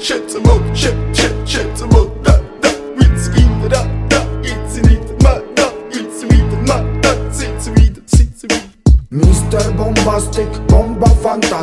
shit, it's wieder da, it's wieder mal da, it's wieder mal da, it's wieder. Mr. Bombastic, Bomba Fantastic.